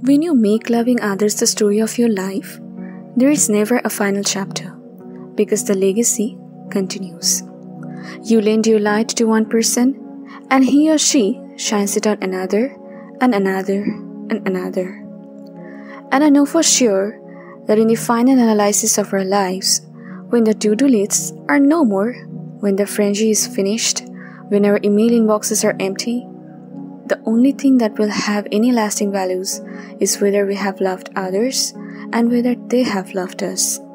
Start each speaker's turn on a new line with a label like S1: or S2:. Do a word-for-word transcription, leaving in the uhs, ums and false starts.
S1: When you make loving others the story of your life, there is never a final chapter, because the legacy continues. You lend your light to one person, and he or she shines it on another, and another, and another. And I know for sure that in the final analysis of our lives, when the to-do lists are no more, when the frenzy is finished, when our email inboxes are empty, the only thing that will have any lasting values is whether we have loved others and whether they have loved us.